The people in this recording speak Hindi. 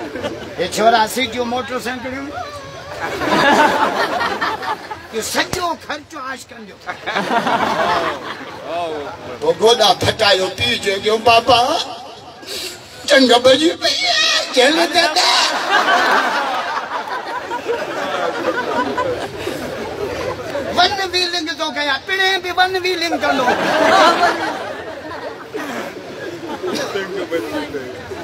ये छोरा सीटियो मोटरसाइकिल ये सजो खर्चो आश कंदो वो गोदा फटायो पी जो गयो बाबा चंगा बजी पई चल दादा वन व्हीलिंग तो गया पिणे भी वन व्हीलिंग कंदो